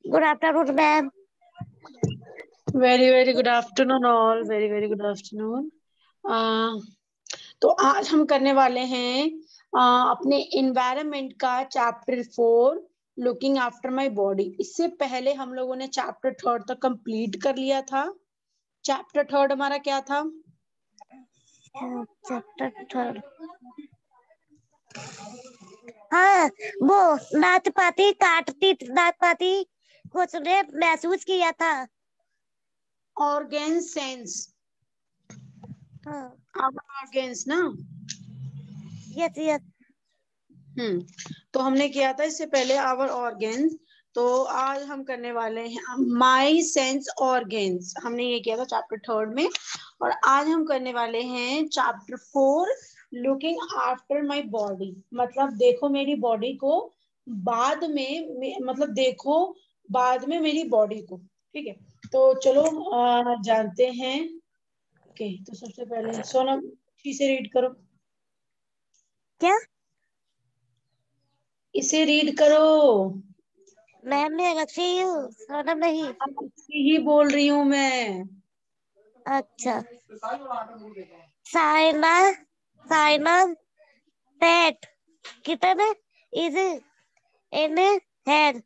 Good afternoon, ma'am. Very good afternoon all, very good afternoon. तो आज हम करने वाले हैं अपने इन्वायरमेंट का chapter 4 looking after my body. इससे पहले हम लोगों ने चैप्टर 3 तक कंप्लीट कर लिया था। चैप्टर 3 हमारा क्या था? चैप्टर 3। हाँ, वो नाचपाती काटती नाचपाती को उसने महसूस किया था। Organ sense. हाँ, ऑर्गेन्स ना। Yes yes. तो हमने किया था इससे पहले आवर ऑर्गेन्स। तो आज हम करने वाले हैं माई सेंस ऑर्गेन्स। हमने ये किया था चैप्टर 3 में, और आज हम करने वाले हैं chapter 4 looking after my body. मतलब देखो मेरी बॉडी को बाद में, मतलब देखो बाद में मेरी बॉडी को। ठीक है, तो चलो जानते हैं। ओके, तो सबसे पहले सोनम ठीक से रीड करो। क्या? इसे रीड करो। मैम ने रखी हूँ, सोनम नहीं। ही बोल रही हूँ मैं। अच्छा। साइना साइना पेट कितने इज इन हेड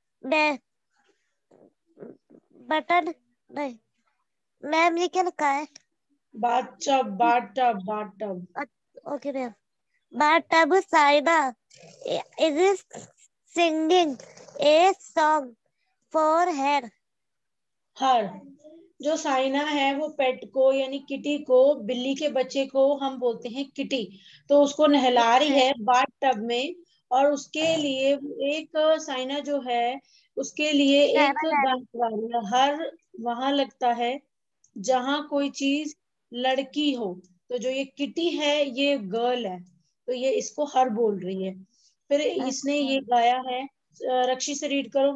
बटन नहीं। मैम ये क्या लिखा है? Bathtub bathtub bathtub. Okay ma'am. But Saina is singing a song for her. Her जो साइना है वो पेट को यानी किटी को, बिल्ली के बच्चे को हम बोलते हैं किटी। तो उसको नहला रही है बाथ टब में, और उसके लिए एक साइना जो है उसके लिए एक गाना गा रही है। हर वहां लगता है जहां कोई चीज लड़की हो। तो जो ये किटी है ये गर्ल है, तो ये इसको हर बोल रही है। फिर इसने ये गाया है। रक्षी से रीड करो।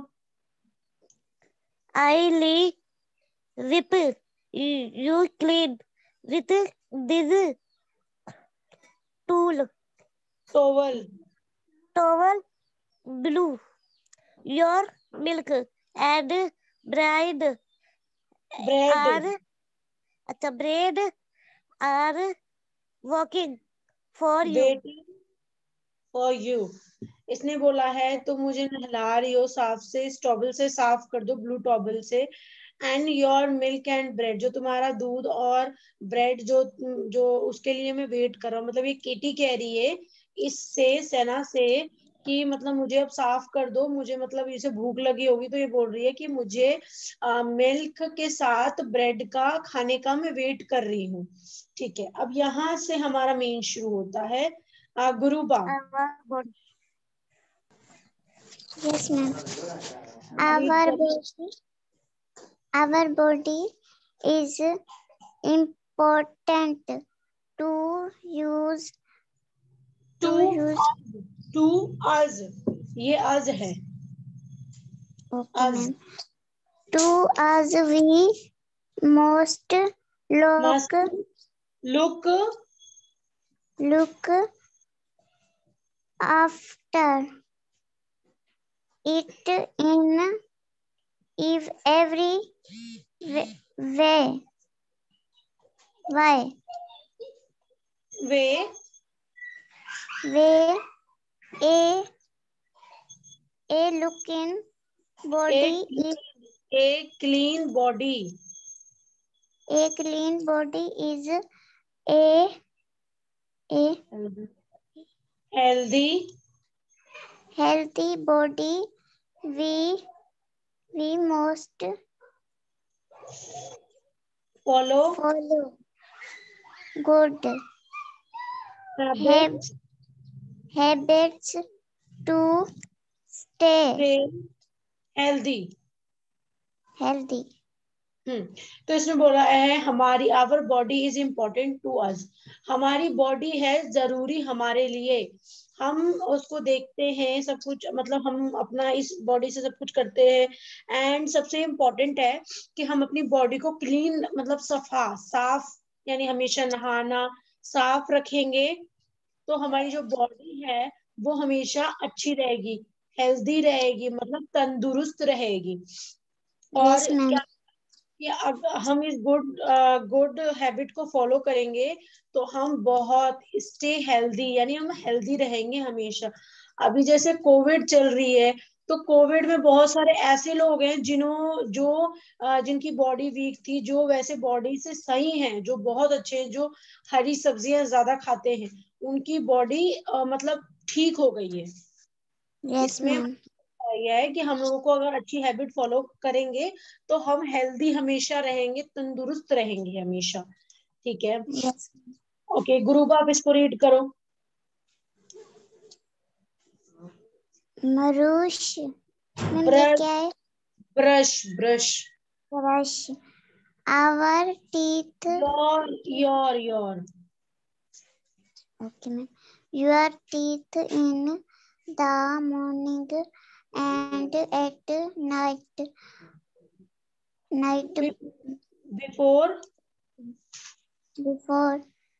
I whip you clean with this tool. Towel. Towel blue your milk and bread bread. are अच्छा bread are working for you. Waiting for you. इसने बोला है तुम मुझे नहला रही हो, साफ से इस टॉवल से साफ कर दो, ब्लू टॉवल से। And your milk and bread, जो तुम्हारा दूध और ब्रेड जो जो उसके लिए मैं वेट कर रहा हूँ। मतलब ये केटी कह रही है इससे, सेना से, कि मतलब मुझे अब साफ कर दो, मुझे मतलब इसे भूख लगी होगी। तो ये बोल रही है कि मुझे मिल्क के साथ ब्रेड का खाने का मैं वेट कर रही हूँ। ठीक है, अब यहाँ से हमारा मेन शुरू होता है गुरुबा। Yes, ma'am. रीड करो। Our body is important to use to use. To us, ये अज है। Okay, us ma'am. To us we most must look look after it in if every way. Why? Way Way a looking body is a clean body. a clean body is a healthy healthy body. We must follow follow good habits habits to stay healthy. healthy. तो इसमें बोला है हमारी our body is important to us. हमारी बॉडी है जरूरी हमारे लिए। हम उसको देखते हैं सब कुछ, मतलब हम अपना इस बॉडी से सब कुछ करते हैं। एंड सबसे इम्पोर्टेंट है कि हम अपनी बॉडी को क्लीन, मतलब सफा साफ, यानी हमेशा नहाना साफ रखेंगे तो हमारी जो बॉडी है वो हमेशा अच्छी रहेगी। हेल्दी रहेगी, मतलब तंदुरुस्त रहेगी। और यस मैम। क्या कि अगर हम इस गुड हैबिट को फॉलो करेंगे तो हम बहुत स्टे हेल्दी, यानी हम हेल्दी रहेंगे हमेशा। अभी जैसे कोविड चल रही है, तो कोविड में बहुत सारे ऐसे लोग हैं जिनकी बॉडी वीक थी, जो वैसे बॉडी से सही हैं, जो बहुत अच्छे हैं, जो हरी सब्जियां ज्यादा खाते हैं, उनकी बॉडी मतलब ठीक हो गई है। यस इसमें मैम। यह है कि हम लोगों को अगर अच्छी हैबिट फॉलो करेंगे तो हम हेल्दी हमेशा रहेंगे, तंदुरुस्त रहेंगे हमेशा। ठीक है। यस। ओके गुरु, आप इसको रीड करो। मरुष मैम, ये ब्रश, क्या है? Brush, brush. Brush our teeth. Your. Okay ma'am. Your teeth in the morning and at night before before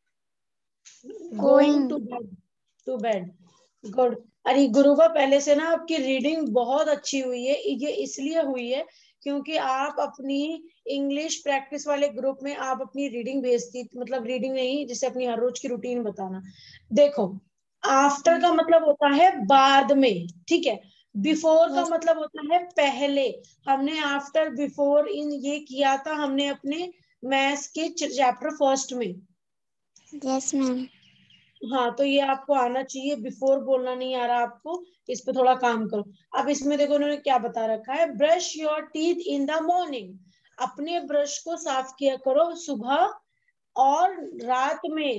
going going. To bed. Good. अरे गुरुबा, पहले से ना आपकी रीडिंग बहुत अच्छी हुई है। ये इसलिए हुई है क्योंकि आप अपनी इंग्लिश प्रैक्टिस वाले ग्रुप में आप अपनी रीडिंग भेजती, मतलब रीडिंग नहीं, जैसे अपनी हर रोज की रूटीन बताना। देखो, आफ्टर का मतलब होता है बाद में, ठीक है। बिफोर का यस। मतलब होता है पहले। हमने आफ्टर बिफोर इन ये किया था हमने अपने मैथ्स के चैप्टर फर्स्ट में। Yes ma'am. हाँ, तो ये आपको आना चाहिए। बिफोर बोलना नहीं आ रहा आपको, इस पे थोड़ा काम करो। अब इसमें देखो उन्होंने क्या बता रखा है, brush your teeth in the morning. अपने ब्रश को साफ किया करो सुबह और रात में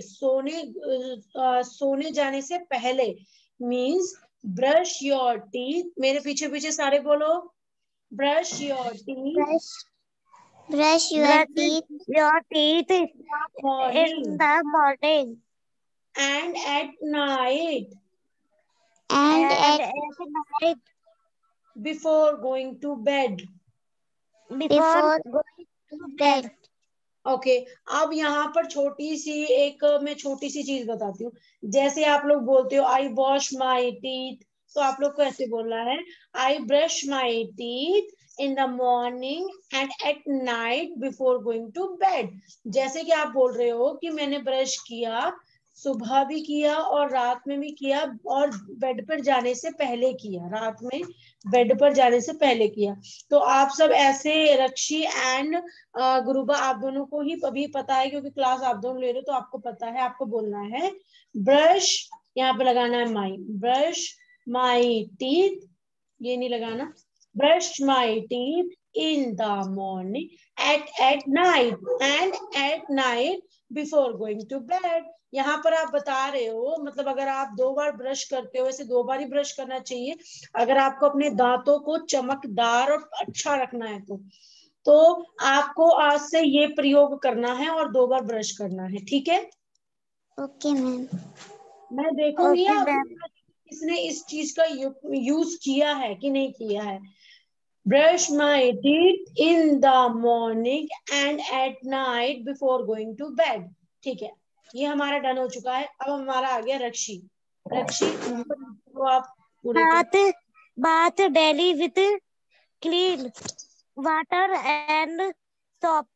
सोने जाने से पहले। मीन्स ब्रश योर टीथ, मेरे पीछे पीछे सारे बोलो, brush your teeth brush brush your brush teeth your teeth in morning the morning and at night and and at night before going to bed. before going to bed. Okay अब यहाँ पर छोटी सी एक मैं छोटी सी चीज बताती हूँ। जैसे आप लोग बोलते हो आई वॉश माई टीथ, तो आप लोग को ऐसे बोलना है, I brush my teeth in the morning and at night before going to bed. जैसे कि आप बोल रहे हो कि मैंने ब्रश किया, सुबह भी किया और रात में भी किया, और बेड पर जाने से पहले किया, रात में बेड पर जाने से पहले किया। तो आप सब ऐसे, रक्षी एंड गुरुबा, आप दोनों को ही अभी पता है क्योंकि क्लास आप दोनों ले रहे हो, तो आपको पता है। आपको बोलना है ब्रश, यहाँ पे लगाना है माई, ब्रश माई टीथ, ये नहीं लगाना, brush my teeth in the morning at night and at night before going to bed. यहाँ पर आप बता रहे हो, मतलब अगर आप 2 बार ब्रश करते हो, वैसे 2 बार ही ब्रश करना चाहिए अगर आपको अपने दांतों को चमकदार और अच्छा रखना है तो आपको आज से ये प्रयोग करना है और 2 बार ब्रश करना है, ठीक है। Okay ma'am. मैं देखूंगी ओके आप मैम। इसने इस चीज का यूज किया है कि नहीं किया है। Brush my teeth in the morning and at night before going to bed. ठीक है, ये हमारा डन हो चुका है। अब हमारा आ गया रक्षी। रक्षी तो आप पूरे के bath bath daily with clean water and soap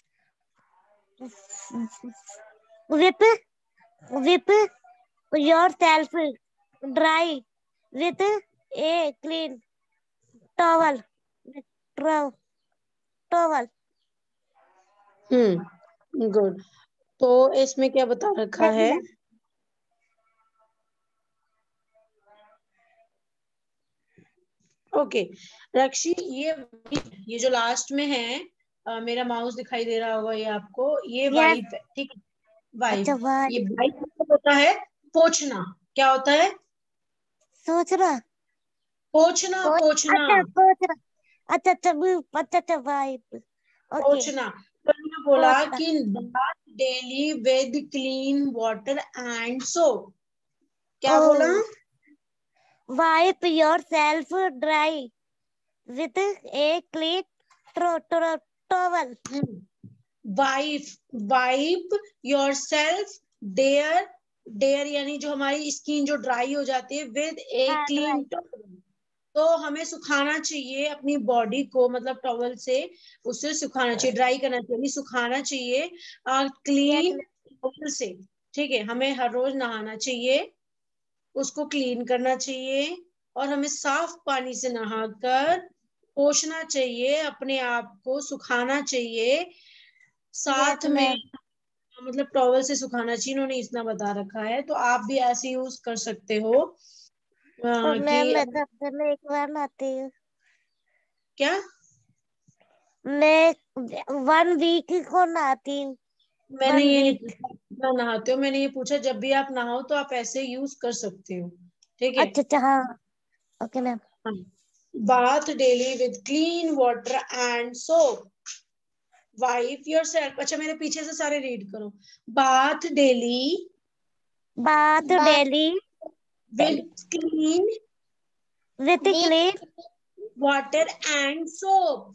whip whip yourself dry with a clean towel towel towel. Good. तो इसमें क्या बता रखा है, ओके रक्षी, ये जो लास्ट में है, मेरा माउस दिखाई दे रहा होगा ये आपको, ये यस। वाइप है, ठीक है। वाइप, अच्छा ये वाइप। वाइप मतलब होता है पोंछना। क्या होता है? सोच रहा पोंछना, पोंछना, अच्छा सोच रहा। अच्छा अच्छा अच्छा अच्छा वाइप। ओके। पोंछना। तो मैंने बोला सोचना। कि bath daily with clean water and soap. क्या बोला? Oh, wipe yourself dry with a clean towel. Wipe yourself dry यानी जो हमारी स्किन जो ड्राई हो जाती है, विद ए हाँ क्लीन dry टॉवल। तो हमें सुखाना चाहिए अपनी बॉडी को, मतलब टॉवल से उससे सुखाना चाहिए, ड्राई करना चाहिए, सुखाना चाहिए क्लीन टॉवल से। ठीक है, हमें हर रोज नहाना चाहिए, उसको क्लीन करना चाहिए, और हमें साफ पानी से नहाकर पोंछना चाहिए, अपने आप को सुखाना चाहिए, साथ में मतलब टॉवल से सुखाना चाहिए। इन्होंने इतना बता रखा है, तो आप भी ऐसे यूज कर सकते हो और कि मैम मैं तो हफ्ते में एक बार नहाती हूँ। क्या? मैं 1 वीक को नहाती हूँ। मैंने 1 ये नहीं वीक। पूछा कितना नहाते हो, मैंने ये पूछा जब भी आप नहाओ तो आप ऐसे यूज कर सकते हो। ठीक है। अच्छा अच्छा, हाँ। Okay ma'am. Bath daily with clean water and soap, wipe yourself. अच्छा, मेरे पीछे से सारे रीड करो। Bath daily bath daily with clean with clean water and soap,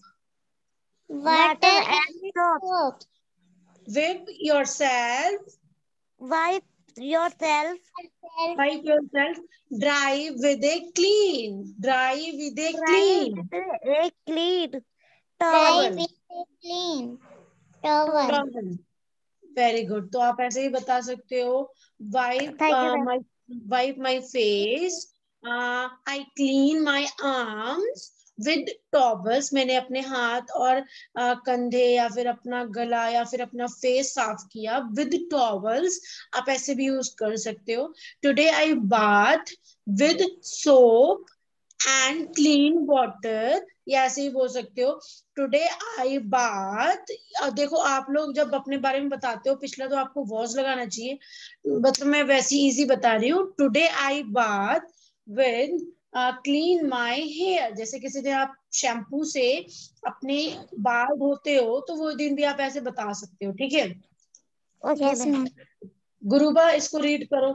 water and soap, wipe yourself wipe yourself, wipe yourself dry with a clean, dry with a dry clean with a clean towel, towel. Clean towel. towel। Very good. तो आप ऐसे ही बता सकते हो, wipe thank you ma'am. My face, I clean my arms with towels. मैंने अपने हाथ और कंधे या फिर अपना गला या फिर अपना फेस साफ किया विद टॉवल्स। आप ऐसे भी यूज कर सकते हो। Today I bath with soap and clean water, या ऐसे ही बोल सकते हो, टुडे आई बाथ। देखो, आप लोग जब अपने बारे में बताते हो पिछला, तो आपको वॉज लगाना चाहिए, मतलब मैं वैसी इजी बता रही हूँ। Today I bath with clean my hair, जैसे किसी दिन आप शैम्पू से अपने बाल धोते हो तो वो दिन भी आप ऐसे बता सकते हो। ठीक है। Okay ma'am. गुरुबा, इसको रीड करो।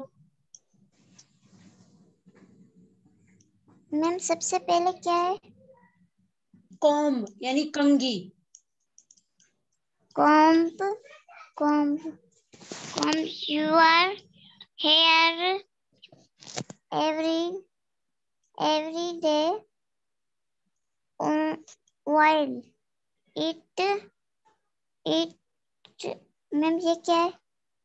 मैम सबसे पहले क्या है? कॉम्ब यानी कंघी। Comb comb comb your hair every day while it ma'am ये क्या है?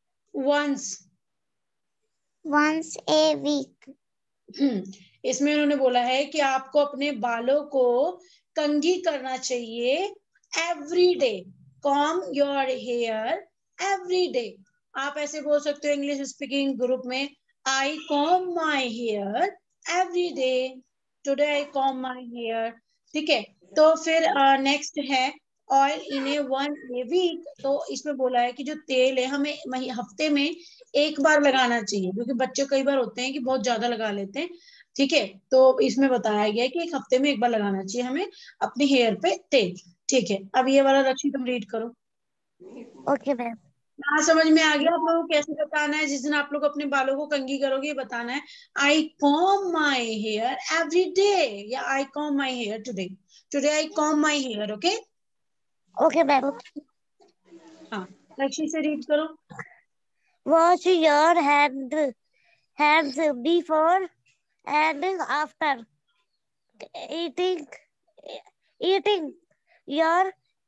once a week। इसमें उन्होंने बोला है कि आपको अपने बालों को कंघी करना चाहिए every day. Comb your hair every day. आप ऐसे बोल सकते हो इंग्लिश स्पीकिंग ग्रुप में, I comb my hair every day, today I comb my hair. ठीक है। तो फिर नेक्स्ट है oil in A 1 a week. तो इसमें बोला है कि जो तेल है हमें हफ्ते में एक बार लगाना चाहिए, क्योंकि बच्चे कई बार होते हैं कि बहुत ज्यादा लगा लेते हैं। ठीक है। तो इसमें बताया गया है कि एक हफ्ते में एक बार लगाना चाहिए हमें अपने हेयर पे तेल। ठीक है। अब ये वाला रक्षी तुम रीड करो। Okay ma'am. हाँ, समझ में आ गया आप लोगों को कैसे बताना है? जिस दिन आप लोग अपने बालों को कंघी करोगे, ये बताना है, I comb my hair every day, या I comb my hair today, today I comb my hair. Okay. Okay ma'am. हाँ, रक्षी से रीड करो। Wash your hands before and after eating eating your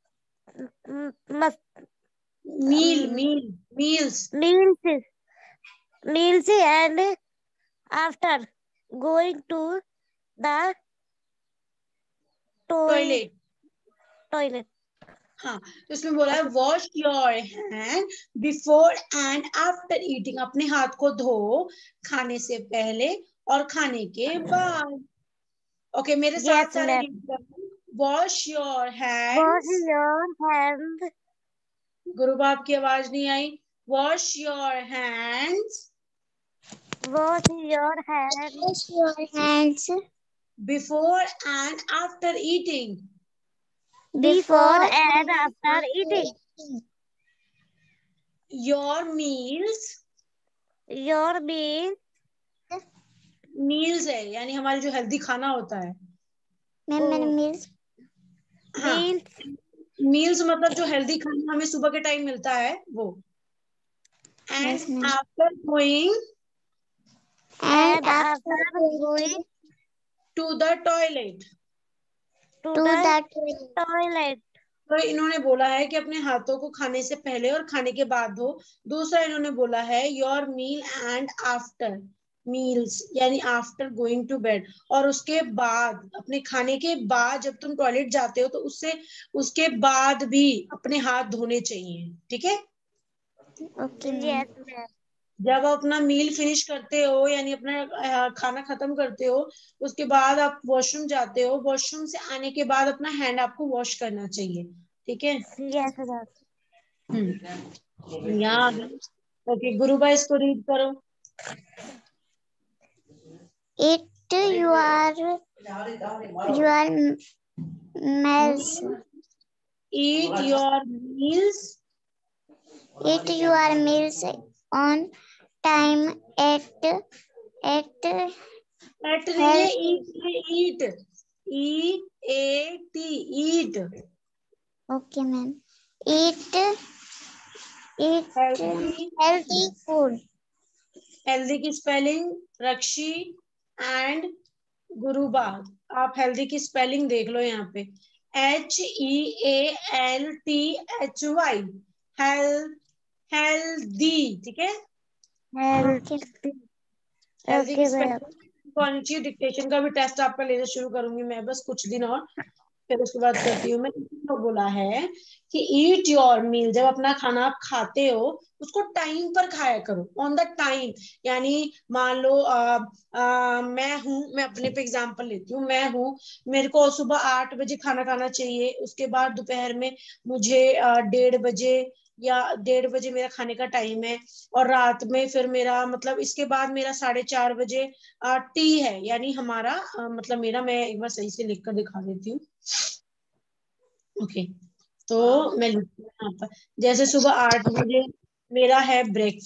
meals meals and after going to the toilet. toilet। हाँ, तो इसमें बोला है wash your hand before and after eating. अपने हाथ को धो खाने से पहले और खाने के बाद। ओके, मेरे साथ Yes सारे ma'am। रीड करो। Wash your Wash hands. your hands। गुरु बाप की आवाज नहीं आई। Wash your hands Wash your hands before and after eating. before and after eating your meals. your meal। Meals है यानी हमारे जो हेल्दी खाना होता है। मैम मैंने meals हाँ, मील्स मतलब जो हेल्दी खाना हमें सुबह के टाइम मिलता है वो। And after going and after going to the toilet. To the toilet. तो इन्होंने बोला है कि अपने हाथों को खाने से पहले और खाने के बाद धो। दूसरा इन्होंने बोला है your meal and after meals, यानी आफ्टर गोइंग टू बेड, और उसके बाद, अपने खाने के बाद जब तुम टॉयलेट जाते हो तो उसके बाद भी अपने हाथ धोने चाहिए, ठीक है। Yes ma'am. जब आप अपना मील फिनिश करते हो, यानी अपना खाना खत्म करते हो, उसके बाद आप वॉशरूम जाते हो, वॉशरूम से आने के बाद अपना हैंड आपको वॉश करना चाहिए, ठीक है। Yes ma'am. यहाँ ओके, गुरु भाई इसको रीड करो। Eat your meals. Eat your meals. Eat your meals on time at नहीं है, eat E-A-T eat. Okay ma'am. Eat healthy food. Healthy की स्पेलिंग रक्षी एंड गुरुबाग। आप हेल्दी की स्पेलिंग देख लो यहाँ पे, HEALTHY, हेल्दी, ठीक है। हेल्दी की स्पेलिंग आनी चाहिए। डिक्टेशन का भी टेस्ट आपका लेना शुरू करूंगी मैं, बस कुछ दिन और, फिर उसके बाद करती हूँ मैं। तो बोला है कि ईट योर मील, जब अपना खाना आप खाते हो उसको टाइम पर खाया करो, ऑन द टाइम। यानी मान लो मैं अपने पे एग्जांपल लेती हूँ, मैं हूँ, मेरे को सुबह 8 बजे खाना खाना चाहिए, उसके बाद दोपहर में मुझे 1:30 बजे या 1:30 बजे मेरा खाने का टाइम है, और रात में फिर मेरा मतलब इसके बाद मेरा 4:30 बजे टी है, यानी हमारा मतलब मेरा, मैं एक बार सही से लिख कर दिखा देती हूँ। ओके, तो मैं लिखती हूँ यहाँ पर, जैसे सुबह 8 बजे मेरा है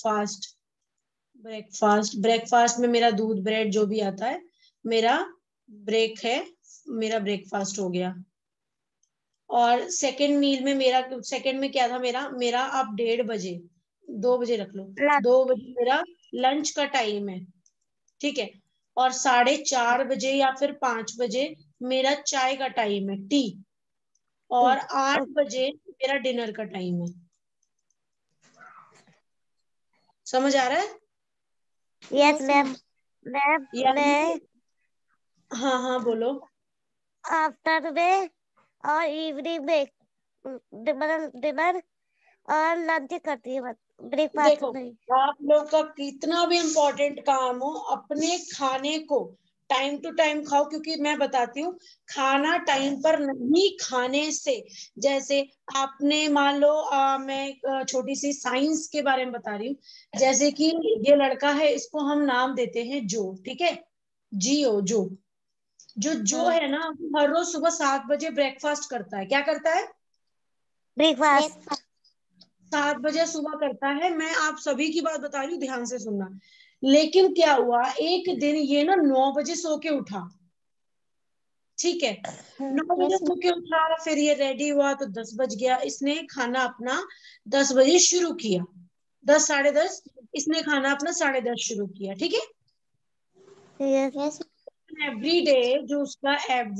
ब्रेकफास्ट में मेरा दूध ब्रेड जो भी आता है, मेरा ब्रेक है, मेरा ब्रेकफास्ट हो गया। और सेकंड मील में मेरा, सेकंड में क्या था मेरा आप 1:30 बजे, 2 बजे रख लो, 2 बजे मेरा लंच का टाइम है, ठीक है। और 4:30 बजे या फिर 5 बजे मेरा चाय का टाइम है, टी। और 8 बजे मेरा डिनर का टाइम है। समझ आ रहा है? Yes ma'am. मैं हाँ हाँ बोलो। आफ्टर में और इवनिंग में डिनर और लंच करती है, ब्रेकफास्ट देखो, नहीं। आप लोग का कितना भी इम्पोर्टेंट काम हो, अपने खाने को टाइम टू टाइम खाओ, क्योंकि मैं बताती हूँ, खाना टाइम पर नहीं खाने से, जैसे आपने मान लो मैं छोटी सी साइंस के बारे में बता रही हूँ, जैसे कि ये लड़का है, इसको हम नाम देते हैं जो, ठीक है, जो है ना, हर रोज सुबह 7 बजे ब्रेकफास्ट करता है। क्या करता है? ब्रेकफास्ट। 7 बजे सुबह करता है। मैं आप सभी की बात बता रही हूँ, ध्यान से सुनना। लेकिन क्या हुआ, एक दिन ये ना 9 बजे सो के उठा, ठीक है, 9 बजे सो के उठा, फिर ये रेडी हुआ तो 10 बज गया, इसने खाना अपना 10 बजे शुरू किया, 10 10:30 इसने खाना अपना 10:30 शुरू किया, ठीक है। एवरी डे, जो उसका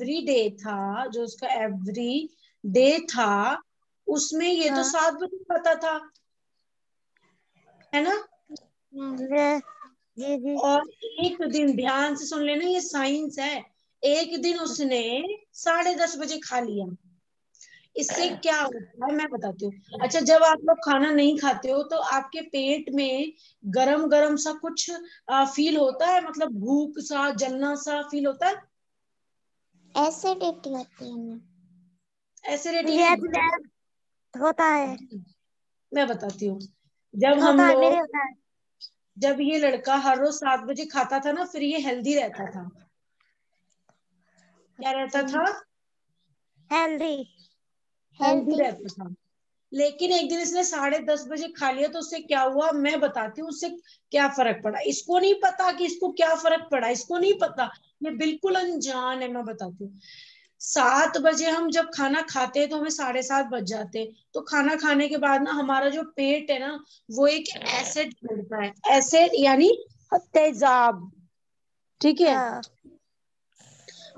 एवरी डे था, उसमें ये तो 7 बजे खाता था, है ना। और एक दिन, ध्यान से सुन लेना, ये साइंस है, एक दिन उसने 10:30 बजे खा लिया। इससे क्या होता है मैं बताती हूँ। अच्छा, जब आप लोग खाना नहीं खाते हो तो आपके पेट में गरम गरम सा कुछ फील होता है, मतलब भूख सा, जलना सा फील होता है, एसिडिटी होती है। एसिडिटी नहीं होता है। मैं बताती हूँ। जब हम होता है, मेरे लोग, होता है। जब ये लड़का हर रोज 7 बजे खाता था ना, फिर ये हेल्दी रहता था। क्या रहता था? हेल्दी। हेल्दी रहता था। लेकिन एक दिन इसने 10:30 बजे खा लिया, तो उससे क्या हुआ मैं बताती हूँ, उससे क्या फर्क पड़ा। इसको नहीं पता कि इसको क्या फर्क पड़ा, इसको नहीं पता, ये बिल्कुल अनजान है। मैं बताती हूँ, 7 बजे हम जब खाना खाते हैं तो हमें 7:30 बज जाते हैं, तो खाना खाने के बाद ना हमारा जो पेट है ना, वो एक एसिड छोड़ता है, एसिड यानी तेजाब, ठीक है।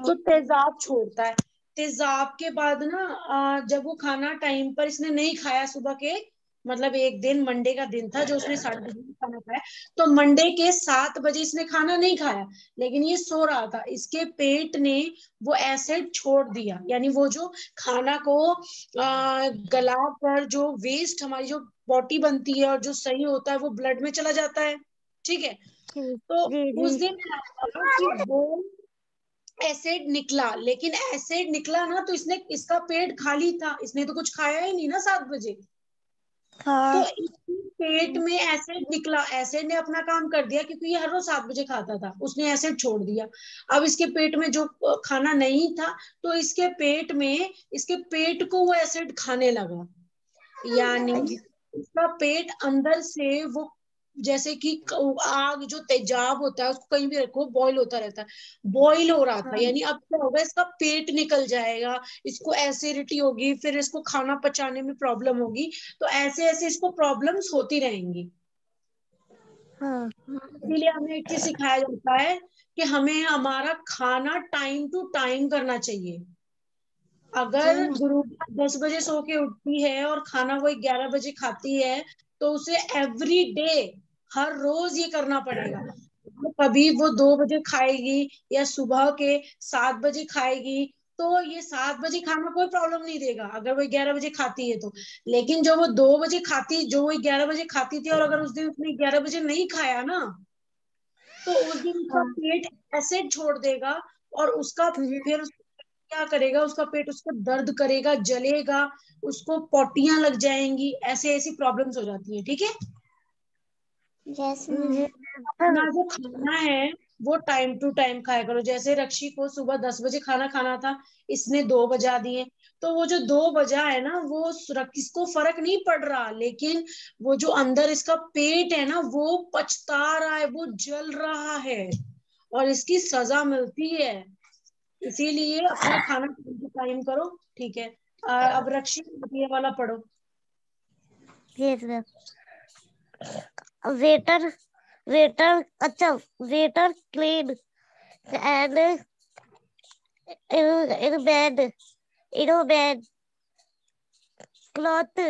तो तेजाब छोड़ता है। तेजाब के बाद ना जब वो खाना टाइम पर इसने नहीं खाया सुबह के, मतलब एक दिन मंडे का दिन था जो उसने 7:30 खाना खाया, तो मंडे के 7 बजे इसने खाना नहीं खाया, लेकिन ये सो रहा था, इसके पेट ने वो एसिड छोड़ दिया, यानी वो जो खाना को गला कर जो वेस्ट हमारी जो बॉडी बनती है और जो सही होता है वो ब्लड में चला जाता है, ठीक है। तो जी उस जी। दिन क्या हुआ कि वो एसिड निकला, लेकिन एसिड निकला ना तो इसने, इसका पेट खाली था, इसने तो कुछ खाया ही नहीं ना 7 बजे, तो हाँ इसके पेट में एसिड निकला, एसिड ने अपना काम कर दिया, क्योंकि ये हर रोज 7 बजे खाता था, उसने एसिड छोड़ दिया। अब इसके पेट में जो खाना नहीं था, तो इसके पेट में, इसके पेट को वो एसिड खाने लगा, यानी उसका पेट अंदर से वो, जैसे कि आग जो तेजाब होता है उसको कहीं भी रखो बॉईल होता रहता है, बॉईल हो रहा था, हाँ यानी अब क्या होगा, इसका पेट निकल जाएगा, इसको एसिडिटी होगी, फिर इसको खाना पचाने में प्रॉब्लम होगी, तो ऐसे ऐसे इसको प्रॉब्लम्स होती रहेंगी। हाँ। इसीलिए हमें एक चीज सिखाया जाता है कि हमें हमारा खाना टाइम टू टाइम करना चाहिए। अगर गुरुबा 10 बजे सो के उठती है और खाना वो 11 बजे खाती है, तो उसे एवरी डे, हर रोज ये करना पड़ेगा। कभी वो 2 बजे खाएगी या सुबह के 7 बजे खाएगी, तो ये 7 बजे खाना कोई प्रॉब्लम नहीं देगा अगर वो 11 बजे खाती है तो। लेकिन जो वो 2 बजे खाती, जो वो 11 बजे खाती थी, और अगर उस दिन उसने 11 बजे नहीं खाया ना, तो उस दिन उसका हाँ। पेट एसिड छोड़ देगा, और उसका फिर क्या करेगा, उसका पेट उसको दर्द करेगा, जलेगा, उसको पोटियां लग जाएंगी, ऐसे ऐसी प्रॉब्लम्स हो जाती है, ठीक है। जी। अपना जो खाना है वो टाइम टू टाइम खाया करो, जैसे रक्षी को सुबह 10 बजे खाना खाना था, इसने 2 बजा दिए, तो वो जो 2 बजा है ना, वो इसको फर्क नहीं पड़ रहा, लेकिन वो जो अंदर इसका पेट है ना, वो पछता रहा है, वो जल रहा है, और इसकी सजा मिलती है। इसीलिए अपना खाना टाइम टू टाइम करो, ठीक है। अब रक्षी ये वाला पढ़ो। Yes ma'am. वेटर वेटर अच्छा, waiter clean and in bed, in bed cloth,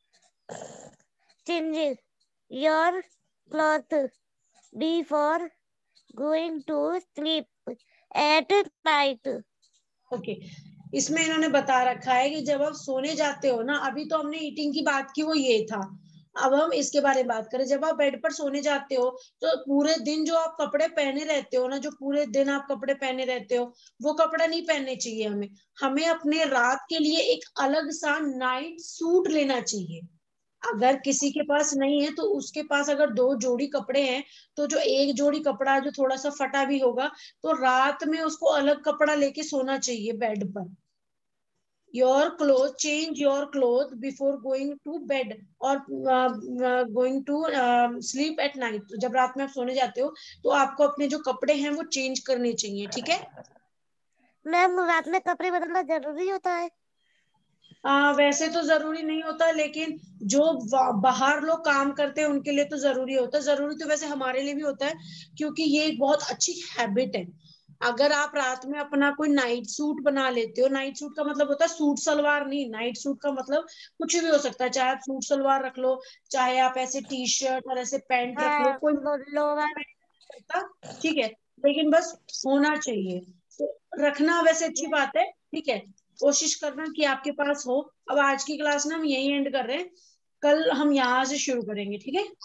change your cloth before going to sleep at night. Okay, इसमें इन्होंने बता रखा है कि जब आप सोने जाते हो ना, अभी तो हमने ईटिंग की बात की, वो ये था, अब हम इसके बारे में बात करें। जब आप बेड पर सोने जाते हो, तो पूरे दिन जो आप कपड़े पहने रहते हो ना, जो पूरे दिन आप कपड़े पहने रहते हो, वो कपड़ा नहीं पहनने चाहिए हमें। हमें अपने रात के लिए एक अलग सा नाइट सूट लेना चाहिए। अगर किसी के पास नहीं है, तो उसके पास अगर 2 जोड़ी कपड़े हैं, तो जो एक जोड़ी कपड़ा जो थोड़ा सा फटा भी होगा, तो रात में उसको अलग कपड़ा लेके सोना चाहिए बेड पर। Your cloth, change your cloth before going to bed, और going to sleep at night, जब रात में आप सोने जाते हो, तो आपको अपने जो कपड़े हैं वो चेंज करने चाहिए, ठीक है। मैम रात में कपड़े बदलना जरूरी होता है? वैसे तो जरूरी नहीं होता, लेकिन जो बाहर लोग काम करते हैं उनके लिए तो जरूरी होता है। जरूरी तो वैसे हमारे लिए भी होता है, क्योंकि ये एक बहुत अच्छी हैबिट है। अगर आप रात में अपना कोई नाइट सूट बना लेते हो, नाइट सूट का मतलब होता है सूट सलवार नहीं, नाइट सूट का मतलब कुछ भी हो सकता है, चाहे आप सूट सलवार रख लो, चाहे आप ऐसे टी शर्ट और ऐसे पैंट रख लो, हाँ, कोई लोअर। करता, ठीक है, लेकिन बस होना चाहिए। तो रखना वैसे अच्छी बात है, ठीक है, कोशिश करना कि आपके पास हो। अब आज की क्लास ना हम यही एंड कर रहे हैं, कल हम यहाँ से शुरू करेंगे, ठीक है।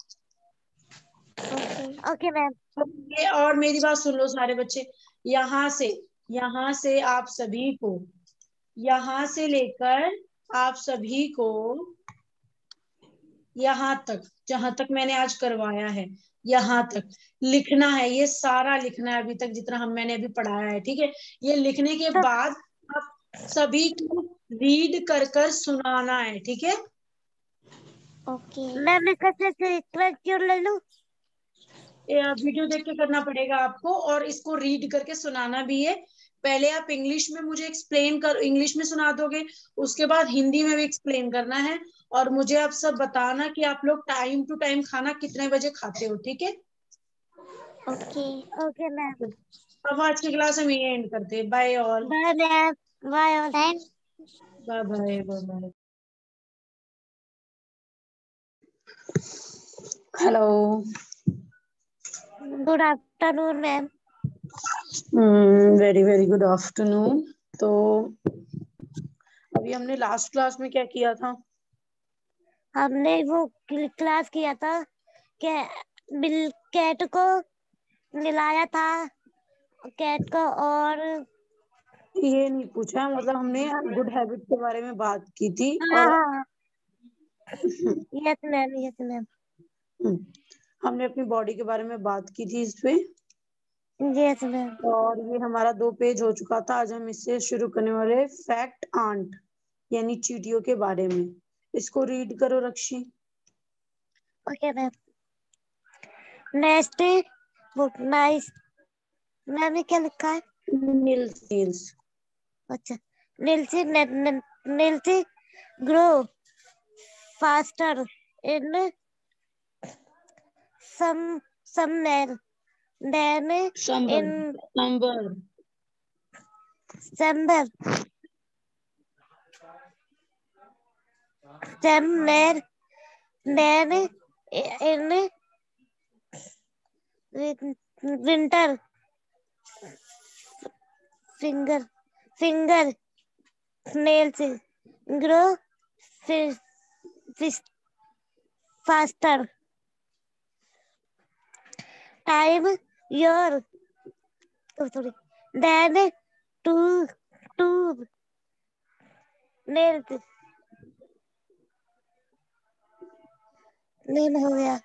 Okay ma'am. ये, और मेरी बात सुन लो सारे बच्चे, यहाँ से, यहाँ से आप सभी को, यहाँ से लेकर आप सभी को यहाँ तक, जहां तक मैंने आज करवाया है, यहाँ तक लिखना है, ये सारा लिखना है अभी तक जितना मैंने अभी पढ़ाया है, ठीक है। ये लिखने के तो बाद आप सभी को रीड कर कर सुनाना है, ठीक है। ओके मैम, इसका क्यों ले लूं? वीडियो देख के करना पड़ेगा आपको, और इसको रीड करके सुनाना भी है। पहले आप इंग्लिश में मुझे एक्सप्लेन कर, इंग्लिश में सुना दोगे, उसके बाद हिंदी में भी एक्सप्लेन करना है, और मुझे आप सब बताना कि आप लोग टाइम टू टाइम खाना कितने बजे खाते हो, ठीक है। ओके। Okay ma'am. अब आज की क्लास हम ये एंड करते हैं। Bye all. Bye ma'am. Bye all. Bye bye bye bye. Hello. Good afternoon ma'am. Very very good afternoon. तो अभी हमने लास्ट क्लास में क्या किया था? हमने वो क्लास किया था कि बिल कैट को मिलाया था, कैट को, और ये नहीं पूछा, मतलब हमने गुड हैबिट के बारे में बात की थी। हाँ और हाँ, यस मैम, यस मैम, हमने अपनी बॉडी के बारे में बात की थी इस पे। Yes ma'am. और ये हमारा 2 पेज हो चुका था। आज हम इससे शुरू करने वाले फैक्ट आंट यानी चींटियों के बारे में। इसको रीड करो Rakshi. Okay ma'am. Next book nice. Ma'am ने क्या लिखा है? Nails nails. अच्छा, nails nails grow faster in some nail than summer in summer December. Some nail than in winter. Finger nails grow fish, fish faster. Time year sorry than two nails. nail हो गया।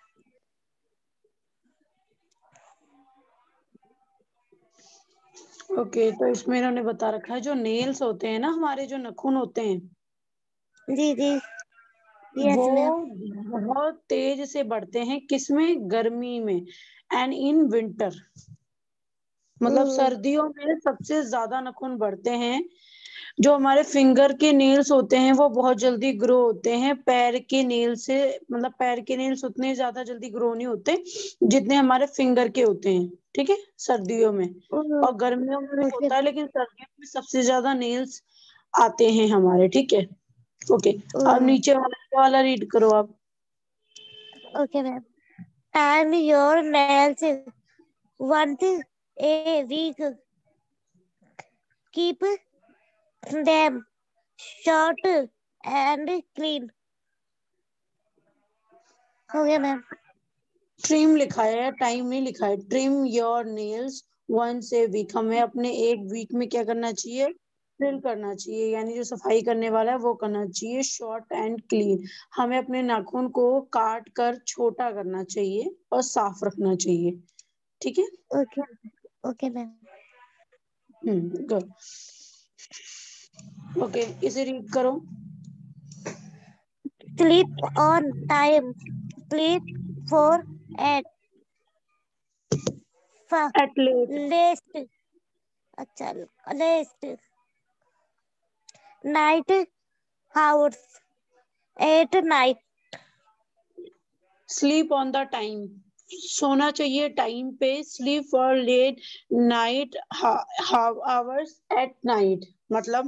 Okay, तो इसमें इन्होंने बता रखा है जो nails होते हैं ना, हमारे जो नाखून होते हैं, जी जी, यस वो मैम। बहुत तेज से बढ़ते हैं। किसमें? गर्मी में। एंड इन विंटर, मतलब सर्दियों में सबसे ज्यादा नाखून बढ़ते हैं। जो हमारे फिंगर के नेल्स होते हैं वो बहुत जल्दी ग्रो होते हैं। पैर के नेल से, मतलब पैर के नेल्स उतने ज्यादा जल्दी ग्रो नहीं होते जितने हमारे फिंगर के होते हैं। ठीक है, सर्दियों में। और गर्मियों में भी ओके होता है, लेकिन सर्दियों में सबसे ज्यादा नेल्स आते हैं हमारे। ठीक है, ओके। अब नीचे वाला रीड करो आप। Okay ma'am. Time your nails once a week. Keep them short and clean. हो गया मैम। ट्रिम लिखा है, टाइम नहीं लिखा है। Trim your nails once a week. हमें अपने एक वीक में क्या करना चाहिए? ट्रिम करना चाहिए, यानी जो सफाई करने वाला है वो करना चाहिए। शॉर्ट एंड क्लीन, हमें अपने नाखून को काट कर छोटा करना चाहिए और साफ रखना चाहिए। ठीक है। Okay okay ma'am. Good. Okay, इसे रीड करो। Sleep on time. Sleep for at at least. least. अच्छा, least night hours. 8 night. Sleep on the time, सोना चाहिए टाइम पे। Sleep for late night hours at night, मतलब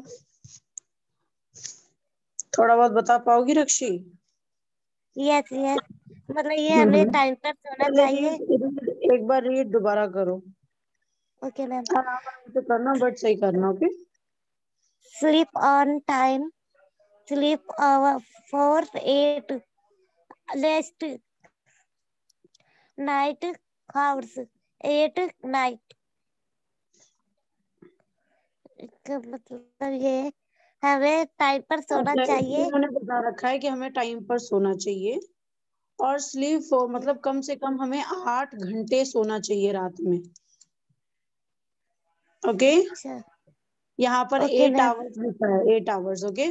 थोड़ा बहुत बता पाओगी रक्षी? यस यस, मतलब ये हमें टाइम पर सोना पहले चाहिए। एक बार रीड दोबारा करो। Okay ma'am. आराम से करना, बट सही करना। Okay. Sleep on time. Sleep hour for 8. Rest night hours 8 night। इसका मतलब ये हमें टाइम पर सोना अच्छा, इसमें चाहिए। इन्होंने बता रखा है कि हमें टाइम पर सोना चाहिए। और स्लीप मतलब कम से कम हमें 8 घंटे सोना चाहिए रात में। ओके। अच्छा। यहाँ पर ओके 8 मैम। आवर्स लिखा है, 8 आवर्स। Okay,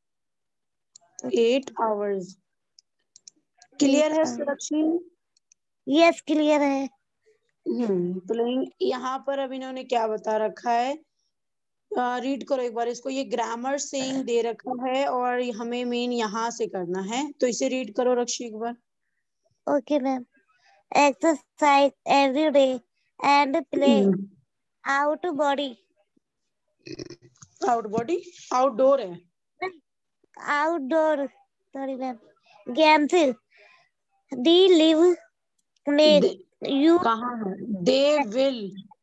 8 hours. क्लियर है सुरक्षित? यस, क्लियर है। तो यहाँ पर अब इन्होंने क्या बता रखा है? रीड करो एक बार इसको। ये ग्रामर सेइंग दे रखा है और हमें मेन यहाँ से करना है, तो इसे रीड करो रक्षी एक बार। Okay ma'am. Exercise every day and play hmm, out body, out body outdoor है। Outdoor, sorry ma'am, games, the live make they, you, कहाँ है? They will,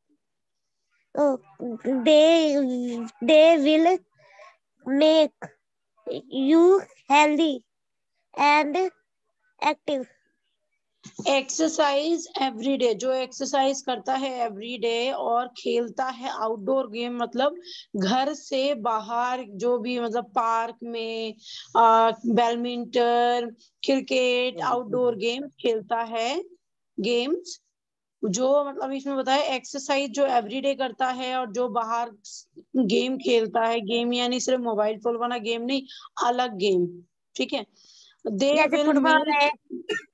they will make you healthy and active. Exercise every day, जो exercise करता है every day और खेलता है outdoor game, मतलब घर से बाहर जो भी, मतलब पार्क में बैडमिंटन, क्रिकेट, आउटडोर गेम खेलता है, गेम्स जो, मतलब इसमें बताया एक्सरसाइज जो एवरीडे करता है और जो बाहर गेम खेलता है, गेम यानी सिर्फ मोबाइल फोन वाला गेम नहीं, अलग गेम, ठीक है। दे जैसे विल फुटबॉल है। मेक,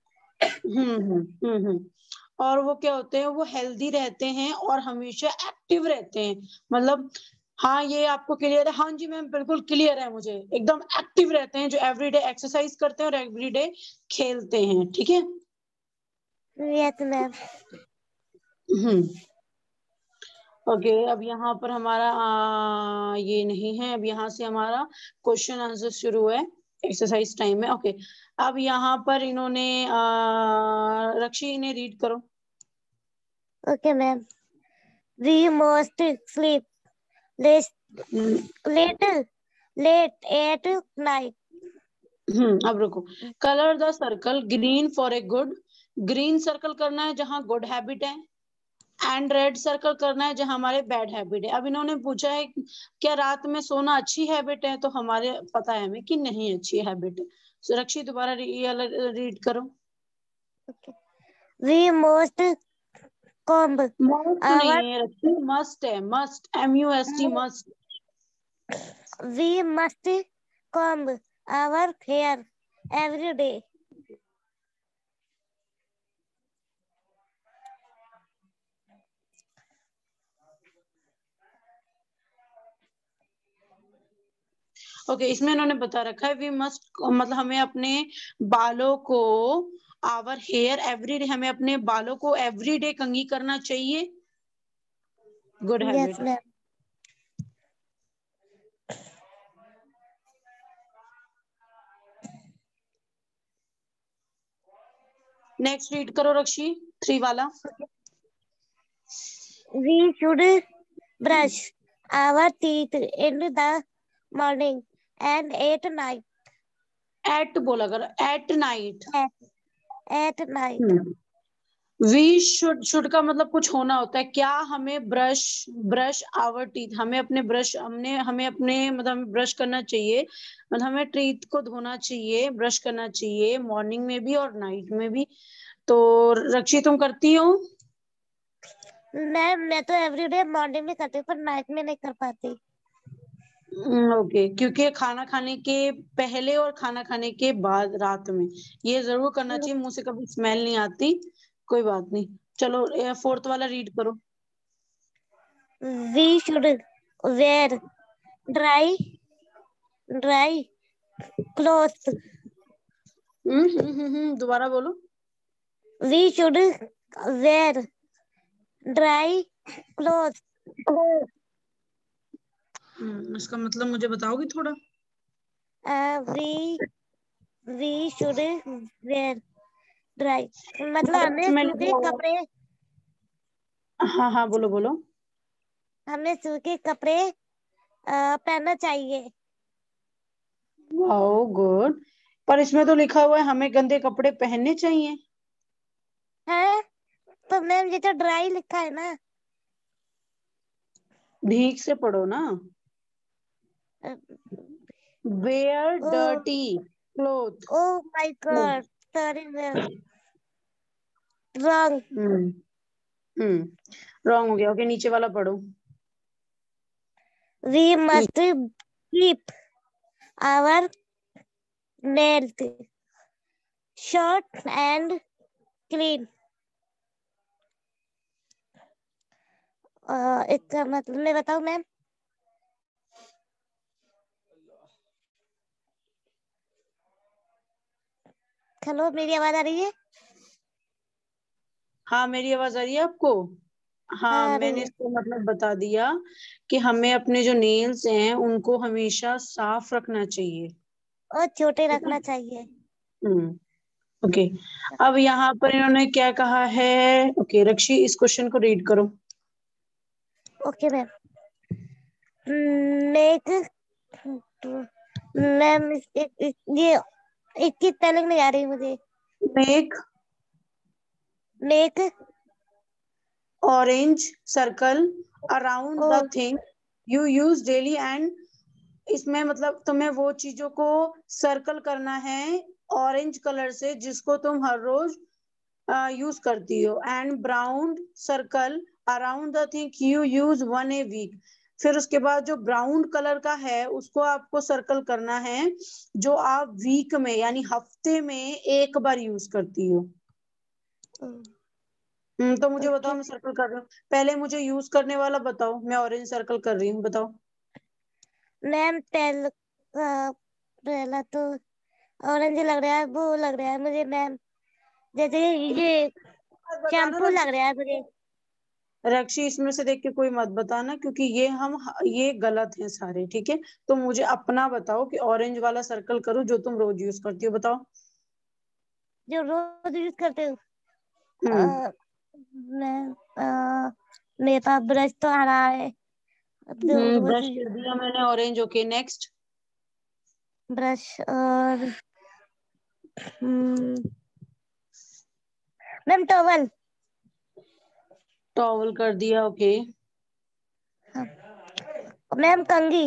और वो क्या होते हैं, वो हेल्दी रहते हैं और हमेशा एक्टिव रहते हैं, मतलब हाँ ये आपको क्लियर है? हाँ जी मैम बिल्कुल क्लियर है, मुझे एकदम एक्टिव रहते हैं, जो एवरीडे एक्सरसाइज करते हैं और एवरीडे खेलते हैं, ठीक है। Yes ma'am. हम्म ओके, अब यहाँ पर हमारा ये नहीं है, अब यहाँ से हमारा क्वेश्चन आंसर शुरू है, एक्सरसाइज टाइम है। ओके, अब यहाँ पर इन्होंने रक्षी, इन्हें रीड करो। Okay ma'am. We must sleep late late at night. अब रुको। Colour the circle green for a good, green circle करना है जहाँ गुड हैबिट है, एंड रेड सर्कल करना है जहाँ हमारे बैड हैबिट है। अब इन्होंने पूछा है क्या रात में सोना अच्छी हैबिट है, तो हमारे पता है हमें कि नहीं अच्छी हैबिट है। सुरक्षित दोबारा रीड करो। We must comb must our नहीं है रक्षी, मस्ट है, must, MUST, must. We must comb our hair every day. Okay, इसमें इन्होंने बता रखा है वी मस्ट, मतलब हमें अपने बालों को, आवर हेयर एवरी डे, हमें अपने बालों को एवरी डे कंघी करना चाहिए, good yes habit. Ma'am. Next read करो रक्षी, 3 वाला। We should brush our teeth in the morning and at night. At बोला कर, at night. At night. We should का मतलब कुछ होना होता है, क्या हमें ब्रश, ब्रश आवर टीथ, हमें अपने ब्रश, हमें अपने मतलब ब्रश करना चाहिए, मतलब हमें टीथ को धोना चाहिए, ब्रश करना चाहिए मॉर्निंग में भी और नाइट में भी। तो रक्षी तुम करती हो? मैं तो एवरीडे मॉर्निंग में करती हूँ पर नाइट में नहीं कर पाती। ओके, क्योंकि खाना खाने के पहले और खाना खाने के बाद रात में ये जरूर करना चाहिए, मुंह से कभी स्मेल नहीं आती। कोई बात नहीं, चलो 4th वाला रीड करो। We should wear dry dry cloth. दोबारा बोलो। We should wear dry cloth. इसका मतलब मुझे बताओगी थोड़ा? We we should wear dry, मतलब हमें इसमें सूखे लिखा हुआ कपड़े, हाँ हाँ बोलो बोलो। हमें सूखे कपड़े पहनना चाहिए। वाओ गुड, पर इसमें तो लिखा हुआ है हमें गंदे कपड़े पहनने चाहिए। है तो मैम ये तो ड्राई लिखा है ना। ठीक से पढ़ो ना। Wear oh dirty cloth. Oh my god, sorry ma'am, wrong. Hmm wrong हो गया। ओके, नीचे वाला पढ़ो। We must keep our nails short and clean. इसका मतलब मैं बताऊं मैम? हेलो, मेरी आवाज आ रही है? हाँ मेरी आवाज आ रही है आपको? हाँ, मैंने इसको मतलब बता दिया कि हमें अपने जो नेल्स हैं उनको हमेशा साफ रखना चाहिए। और छोटे रखना चाहिए। ओके। अब यहाँ पर इन्होंने क्या कहा है? ओके रक्षी, इस क्वेश्चन को रीड करो। Okay ma'am. मेक मैम ये इसकी स्पेलिंग नहीं आ रही मुझे। Make make orange circle around the thing you use daily and इसमें मतलब तुम्हें वो चीजों को सर्कल करना है ऑरेंज कलर से जिसको तुम हर रोज यूज करती हो, and brown circle around the thing you use one a week. फिर उसके बाद जो ब्राउन कलर का है उसको आपको सर्कल करना है जो आप वीक में यानी हफ्ते में एक बार यूज करती हो। तो मुझे बताओ, मैं सर्कल कर रही हूँ, पहले मुझे यूज करने वाला बताओ। मैं ऑरेंज सर्कल कर रही हूँ, बताओ। मैम पहला तो ऑरेंज लग रहा है, वो लग रहा है मुझे मैम, जैसे ये बताना शैम्पू लग रक्षी, रहा है मुझे। रक्षी इसमें से देख के कोई मत बताना क्योंकि ये गलत है सारे, ठीक है? तो मुझे अपना बताओ कि ऑरेंज वाला सर्कल करो जो तुम रोज यूज करती हो, बताओ। जो रोज यूज करते हो। हम्म मैं मेरे पास ब्रश तो आ रहा है, जो रोज ब्रश कर दिया मैंने ऑरेंज। Okay next. ब्रश और मैम टॉवल। टॉवल कर दिया। ओके मैम कंघी।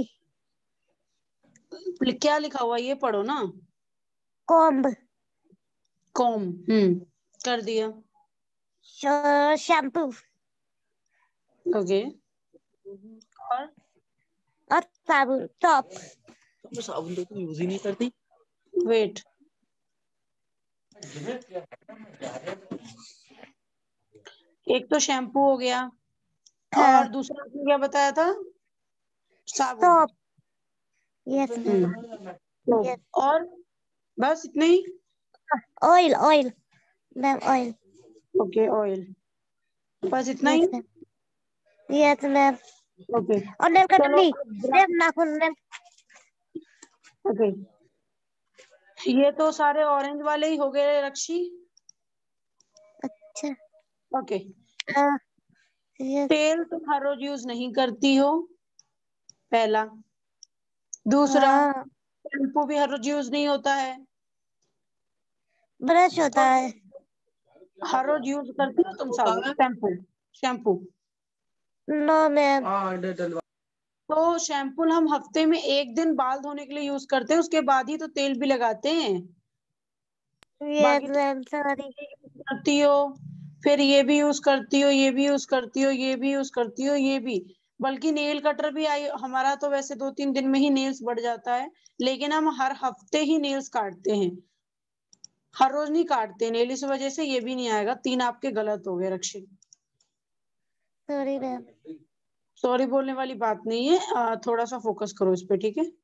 क्या लिखा हुआ ये पढ़ो ना। कॉम्ब। कॉम कर दिया। शैम्पू ओके और और साबुन टॉप। तो साबुन तो तुम यूज ही नहीं करती। वेट, एक तो शैम्पू हो गया हाँ और दूसरा आपने क्या बताया था? साबुन। टॉप। Yes ma'am. तो यस। और बस इतना ही? Oil oil ma'am oil. Okay oil, बस इतना ही? Yes ma'am. Yes ma'am. Okay और नेल चलो कटनी। अब मैम नाखून मैम। ओके, ये तो सारे ऑरेंज वाले ही हो गए रक्षी। अच्छा। ओके, हाँ यस। तेल तुम हर रोज यूज नहीं करती हो, पहला। दूसरा, हाँ शैम्पू भी हर रोज यूज नहीं होता है। ब्रश होता है। हर रोज यूज करती हो तुम साबुन शैम्पू? Shampoo no ma'am. तो शैम्पू हम हफ्ते में एक दिन बाल धोने के लिए यूज करते हैं, उसके बाद ही तो तेल भी लगाते हैं। यस बाकी तो मैम सॉरी। करती हो, फिर ये भी यूज करती हो, ये भी यूज करती हो, ये भी यूज करती हो, ये भी। बल्कि नेल कटर भी आई हमारा तो वैसे 2-3 दिन में ही नेल्स बढ़ जाता है, लेकिन हम हर हफ्ते ही नेल्स काटते हैं, हर रोज नहीं काटते नेल। इस वजह से ये भी नहीं आएगा। 3 आपके गलत हो गए रक्षित। Sorry ma'am. सॉरी बोलने वाली बात नहीं है, थोड़ा सा फोकस करो इस पे, ठीक है?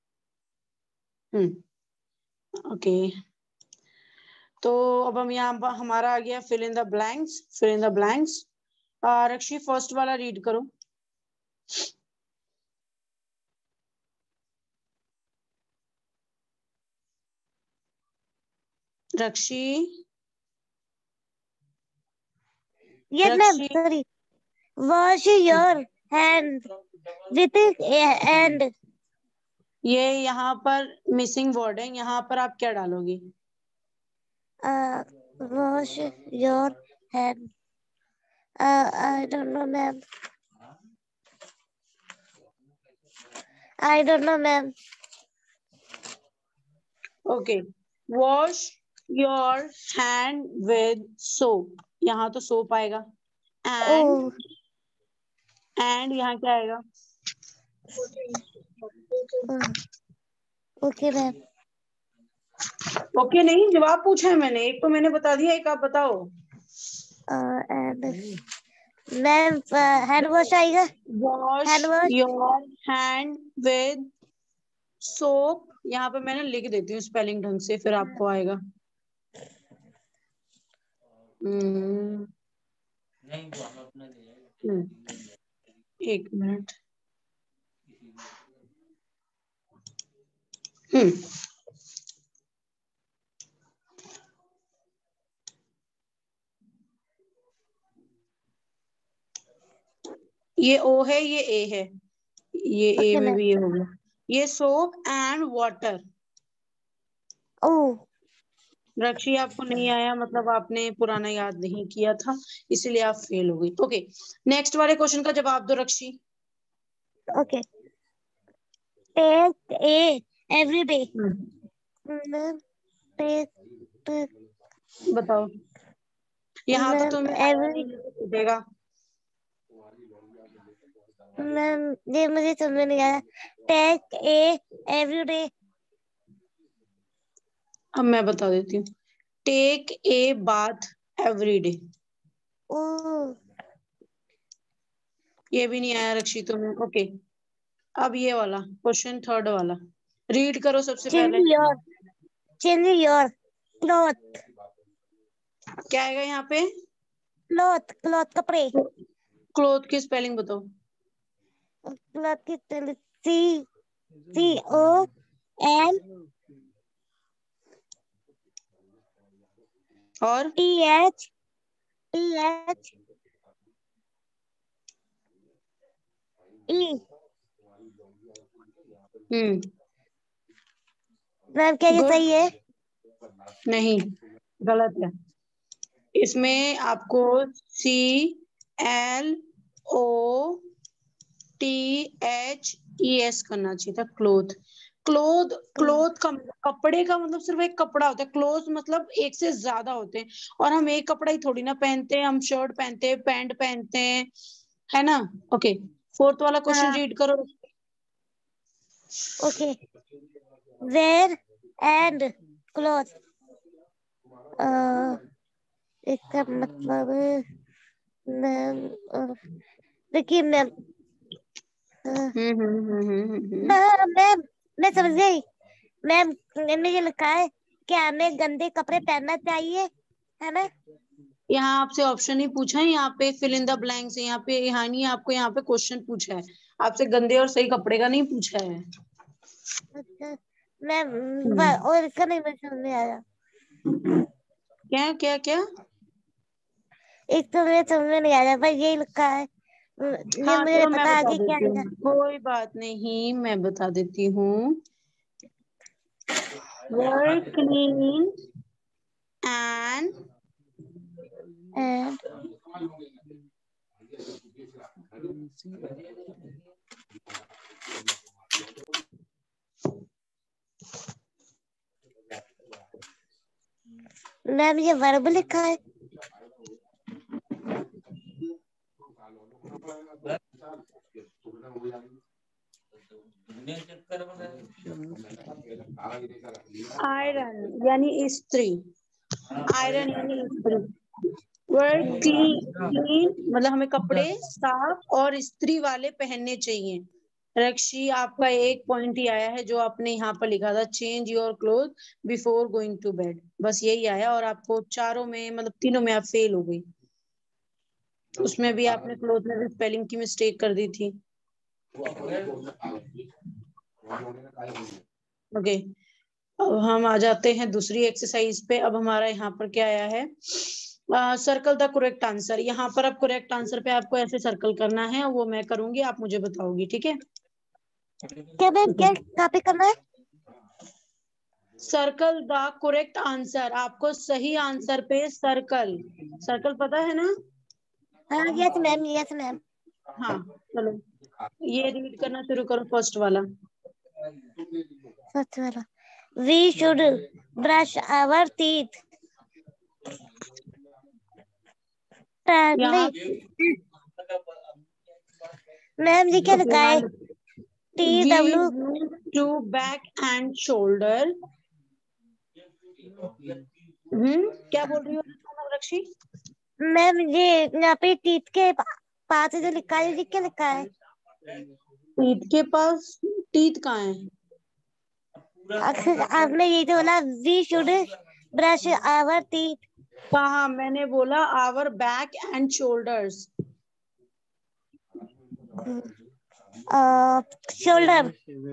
ओके, तो अब हम यहाँ हमारा आ गया fill in the blanks. Fill in the blanks, Rakshi first वाला रीड करो। Rakshi, yes ma'am Rakshi, sorry. Wash your hand with and. ये यहाँ पर मिसिंग वर्ड है, यहाँ पर आप क्या डालोगी? Wash your hand. I don't know ma'am. I don't know ma'am. Okay, wash your hand with soap, यहाँ तो सोप आएगा। एंड ओह यहाँ क्या आएगा? Okay ma'am. ओके नहीं, जवाब पूछा है मैंने, एक तो मैंने बता दिया, एक आप बताओ। एंड मैम हैंड वॉश आएगा। Wash hand wash. Your hand with soap, यहाँ पे मैंने लिख देती हूँ स्पेलिंग ढंग से, फिर आपको आएगा। हम्म एक मिनट। ये ओ है, ये ए है, ये ए Okay, में ma'am. भी ये हो गया। ये soap and water. Oh, Rakshi आपको नहीं आया, मतलब आपने पुराना याद नहीं किया था, इसलिए आप फेल हो गई। ओके, नेक्स्ट वाले क्वेश्चन का जवाब दो रक्षी। okay. Take a every day. Ma'am, take बताओ, यहाँ तो ma'am तुम्हें आया every नहीं तो छूटेगा। ma'am ये मुझे समझ नहीं आया। Take a every day. अब मैं बता देती हूँ, take a bath every day. Oh, ये भी नहीं आया रक्षी तुम्हें। ओके, अब ये वाला क्वेश्चन, थर्ड वाला रीड करो सबसे पहले। change your cloth. क्या आएगा यहाँ पे? Cloth कपड़े। क्लोथ की स्पेलिंग बताओ। Cloth की CON और TH E। मैम क्या ये Good. सही है? नहीं, गलत है। इसमें आपको CLOTHES करना चाहिए था, क्लोथ। क्लोथ का कपड़े का मतलब सिर्फ एक कपड़ा होता है, क्लोथ मतलब एक से ज्यादा होते हैं, और हम एक कपड़ा ही थोड़ी ना पहनते हैं, हम शर्ट पहनते हैं, पैंट पहनते हैं, है ना। ओके, फोर्थ वाला क्वेश्चन रीड करो। Okay, wear and cloth. इसका मतलब मैम देखिए मैम, मैम मैं समझ गई मैम। मुझे लिखा है कि हमें गंदे कपड़े पहनना चाहिए, है ना? यहाँ आपसे ऑप्शन ही पूछा है, यहाँ पे फिल इन द ब्लैंक्स है, यहाँ पे यहाँ नहीं, आपको यहाँ पे क्वेश्चन पूछा है, आपसे गंदे और सही कपड़े का नहीं पूछा है। अच्छा मैम, और इसका नहीं मुझे समझ में आया। क्या क्या क्या? एक तो मुझे समझ में नहीं आया, बस यही लिखा है। ये हाँ मुझे चलो मैं पता बता आगे क्या देती है। हूँ, कोई बात नहीं, मैं बता देती हूँ। वर्क क्लीन एंड मैम ये वर्ब लिखा है। आयरन यानी इस्त्री, आयरन यानी इस्त्री। वर्क क्लीन मतलब हमें कपड़े साफ और इस्त्री वाले पहनने चाहिए। रक्षी आपका एक पॉइंट ही आया है, जो आपने यहाँ पर लिखा था, change your cloth before going to bed, बस यही आया, और आपको चारों में मतलब तीनों में आप फेल हो गई। उसमें भी आपने क्लोथ में भी स्पेलिंग की मिस्टेक कर दी थी। ओके, अब हम आ जाते हैं दूसरी एक्सरसाइज पे। अब हमारा यहाँ पर क्या आया है, सर्कल द करेक्ट आंसर। यहाँ पर अब करेक्ट आंसर पे आपको ऐसे सर्कल करना है, वो मैं करूंगी, आप मुझे बताओगी, ठीक है? क्या मैम, क्या कॉपी करना है? सर्कल द करेक्ट आंसर, आपको सही आंसर पे सर्कल, सर्कल पता है ना? हाँ यस मैम, यस मैम। हाँ चलो, ये रीड करना शुरू करो, फर्स्ट वाला। फर्स्ट वाला, we should brush our teeth. यहाँ मैम जी क्या लिखा है? TW to back and shoulder. क्या बोल रही हो रक्षी? मैम ये यहाँ पे टीथ के पास जो लिखा है, ये क्या लिखा है? टीथ के पास, टीथ कहाँ है? आपने ये जो बोला, we should brush our teeth. कहाँ मैंने बोला our back and shoulders? Shoulder,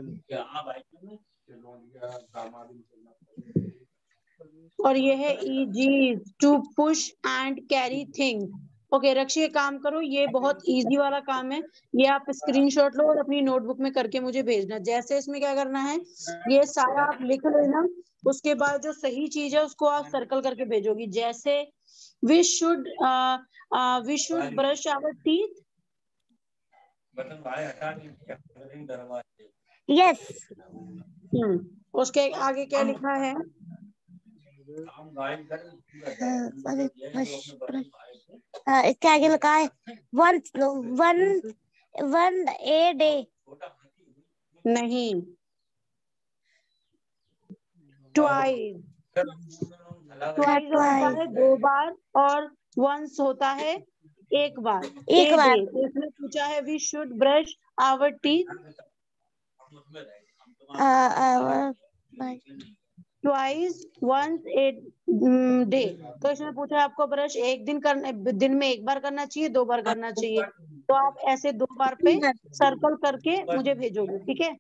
और ये है easy, to push and carry thing. Okay Rakshi, एक काम करो, ये बहुत इजी वाला काम है, ये आप स्क्रीनशॉट लो और अपनी नोटबुक में करके मुझे भेजना। जैसे इसमें क्या करना है, ये सारा आप लिख लेना, उसके बाद जो सही चीज है उसको आप सर्कल करके भेजोगी। जैसे we should brush our teeth. Yes. उसके आगे क्या लिखा है? इसके आगे लिखा है one one one a day. नहीं, ट्वाइस। ट्वाइस होता है 2 बार और वंस होता है 1 बार, एक ए बार। डे। तो इसमें पूछा है we should brush our teeth twice once a day. तो इसमें पूछा है आपको ब्रश एक दिन करना, दिन में 1 बार करना चाहिए, 2 बार करना चाहिए। तो आप ऐसे 2 बार पे सर्कल करके मुझे भेजोगे, ठीक है?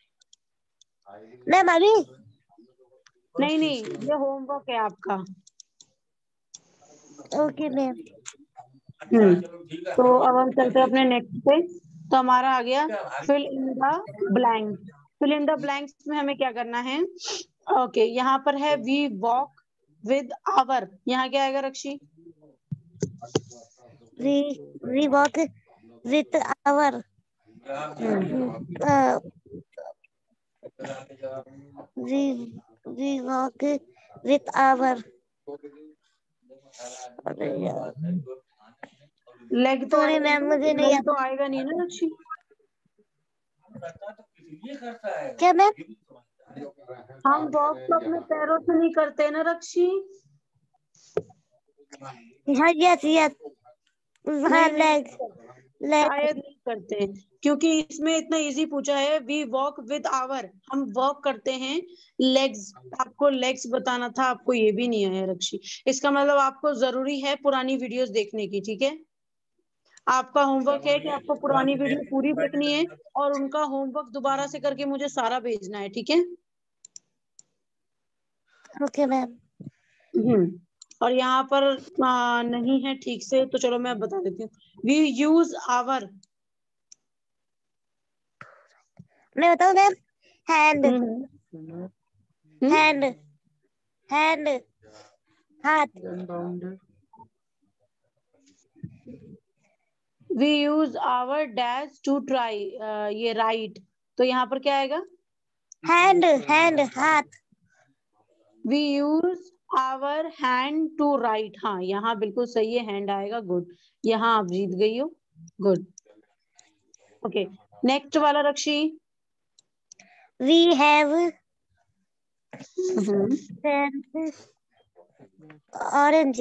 मैम अभी नहीं नहीं, ये होमवर्क है आपका। Okay ma'am. तो अब हम चलते हैं अपने नेक्स्ट पे। तो हमारा आ गया fill in the blank. Fill in the blanks में हमें क्या करना है? ओके, यहाँ पर है वी वॉक विद आवर। यहाँ क्या आएगा रक्षी? We walk with our. We walk with our. Leg तो सॉरी आएगा मैम, ना? मुझे नहीं लेग आता। तो आएगा नहीं ना रक्षी? क्या मैम? हम वॉक तो अपने पैरों से नहीं करते ना रक्षी? हाँ यस यस। हाँ नहीं नहीं, लेग लेग। शायद नहीं करते, क्योंकि इसमें इतना इजी पूछा है वी वॉक विद आवर, हम वॉक करते हैं लेग्स। आपको लेग्स बताना था, आपको ये भी नहीं आया रक्षी। इसका मतलब आपको जरूरी है पुरानी वीडियोस देखने की, ठीक है? आपका होमवर्क है कि आपको पुरानी वीडियो पूरी देखनी है और उनका होमवर्क दोबारा से करके मुझे सारा भेजना है, ठीक है? Okay ma'am. और यहाँ पर नहीं है ठीक से, तो चलो मैं बता देती हूँ। We use our. मैं बताऊँ मैम? हैंड हैंड हैंड हाथ। We use our dash to try, ये राइट। तो यहाँ पर क्या आएगा? हैंड हैंड हाथ। We use our hand to write. हाँ, यहाँ बिल्कुल सही है, हैंड आएगा। गुड, यहाँ आप जीत गई हो। गुड। ओके, नेक्स्ट वाला Rakshi. We have orange.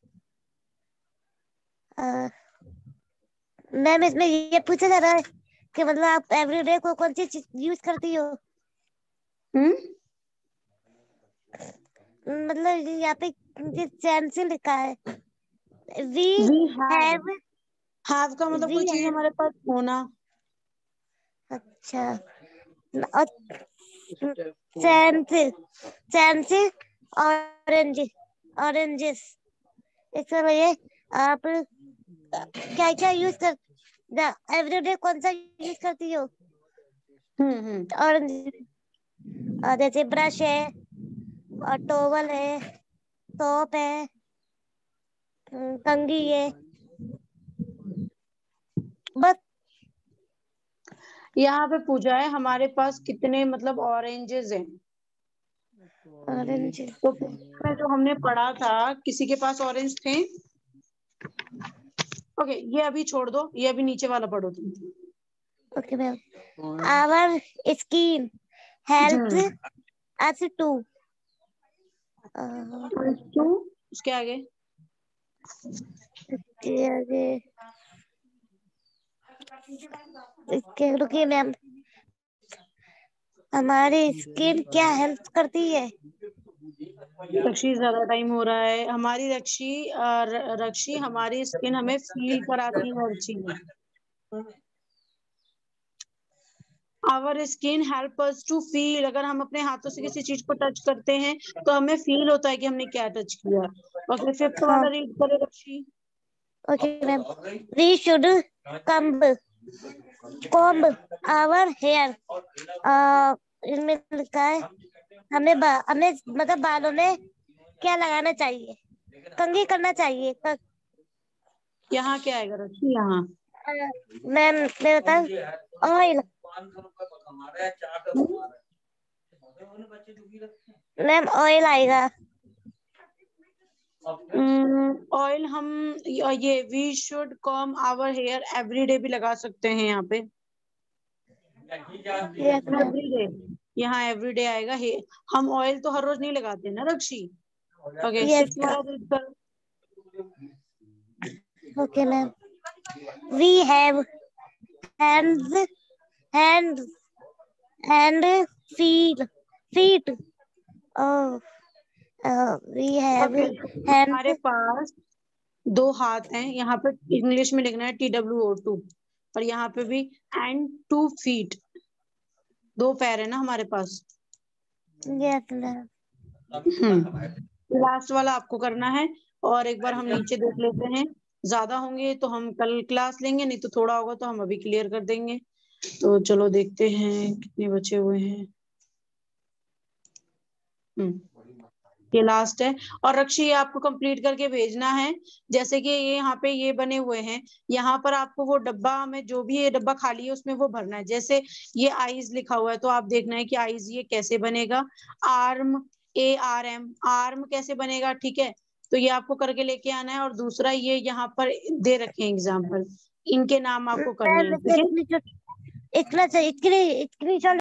Ma'am इसमें ये पूछा जा रहा है कि मतलब आप एवरीडे को कौन सी चीज यूज करती हो? मतलब यहाँ पे चैन से लिखा है वी हैव। हैव का मतलब कोई चीज हमारे पास होना। अच्छा, और चैन से ऑरेंज ऑरेंजेस। इसमें ये आप क्या क्या यूज कर एवरीडे कौन सा यूज करती हो? ऑरेंज। और जैसे ब्रश है और टॉवल है, सोप है, कंघी है, बस। यहाँ पे पूछा है हमारे पास कितने मतलब ऑरेंजेस हैं। ऑरेंज। तो जो हमने पढ़ा था, किसी के पास ऑरेंज थे? ओके, ये अभी छोड़ दो, ये अभी नीचे वाला पढ़ो तुम। Okay ma'am. Our skin help us to. उसके आगे रुकिए मैम, हमारी स्किन क्या हेल्प करती है? रक्षी, ज्यादा टाइम हो रहा है। हमारी रक्षी हमारी स्किन हमें फील कराती है हर चीज। Our skin help us to feel, अगर हम अपने हाथों से किसी चीज को टच करते हैं तो हमें फील होता है कि हमने क्या टच किया। ओके, फिफ्थ वाला रीड करो Rakshi. Okay ma'am, we should comb our hair, इसमें लिखा है हमें मतलब बालों में क्या लगाना चाहिए, कंघी करना चाहिए। यहाँ क्या आएगा रक्षी? यहाँ मैम मैं बताऊं, ऑयल मैम, ऑयल आएगा। ऑयल हम ये we should comb our hair everyday भी लगा सकते हैं यहाँ पे, एवरीडे। यहाँ एवरीडे आएगा। हम ऑयल तो हर रोज नहीं लगाते ना रक्षी। ओके, सिक्स वाला रीड कर। Okay ma'am, we have hands and feet we have hands. हमारे पास 2 हाथ हैं, यहाँ पे इंग्लिश में लिखना है TWO2, और यहाँ पे भी एंड 2 feet, 2 पैर है ना हमारे पास। Yes ma'am. लास्ट वाला आपको करना है, और एक बार हम नीचे देख लेते हैं। ज्यादा होंगे तो हम कल क्लास लेंगे, नहीं तो थोड़ा होगा तो हम अभी क्लियर कर देंगे। तो चलो देखते हैं कितने बचे हुए हैं। ये लास्ट है, और रक्षी ये आपको कंप्लीट करके भेजना है। जैसे कि ये यहाँ पे ये बने हुए हैं, यहाँ पर आपको वो डब्बा में जो भी ये डब्बा खाली है उसमें वो भरना है। जैसे ये आईज लिखा हुआ है तो आप देखना है कि आईज ये कैसे बनेगा। आर्म, ARM, आर्म कैसे बनेगा, ठीक है। तो ये आपको करके लेके आना है। और दूसरा ये यहाँ पर दे रखे हैं एग्जाम्पल, इनके नाम आपको करने हैं, ठीक है। इतना स्क्रीनशॉट